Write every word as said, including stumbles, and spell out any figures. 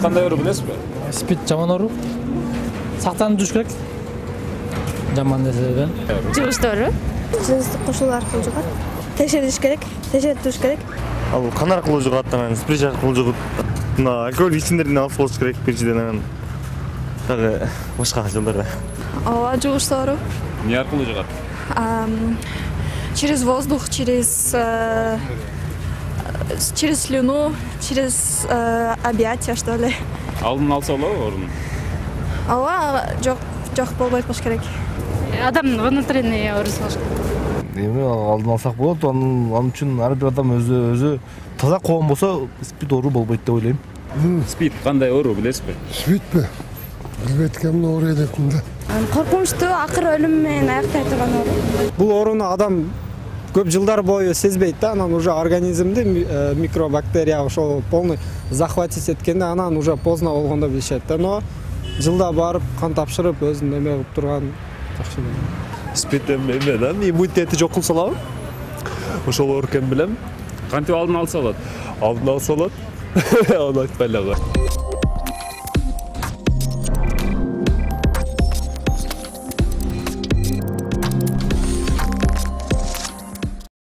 кандай оору билесизби? Спид жаман оору. Сактанып жүрүш керек. Жаман нерседен. Жугуштары. Жыныстык кошулуу аркылуу жугат. Текшериш керек, текшерип туруш керек. Ал кан аркылуу жугат, анан спирт аркылуу жугат. Мына алкоголь ичимдерден алып болуш керек биринчиден, анан дагы башка жолдорда. Ооба, жугуштары. Эмне аркылуу жугат? Через воздух, через э, через слюну, через э, объятия, что ли. Алдын алса болобу оорунун? Ооба, жок, жок болбой болуш керек. Адамдын внутренний оорусу болуш керек. Эми алдын алсак болот, анын ан үчүн ар бир адам өзү өзү таза коом болсо спид оору болбойт деп ойлойм. Спид кандай оору билесизби? Спидпи? Билбейт экенмин, ооруй элекмин да. Коркунучтуу акыр өлүм менен аяктай турган оору. Бул ооруну адам көп жылдар бою сезбейт да, анан уже организмди микробактерия ошол полный захватить эткенде анан уже поздно болгондо билишет да. Но жылда барып кан тапшырып өзүн неме кылып турган жакшы. Спид эме да, иммунитети жок кылса алабы? Ошол оору экенин билем. Кантип алдын алса болот? Алдын алса болот. Аны айтпай эле кой.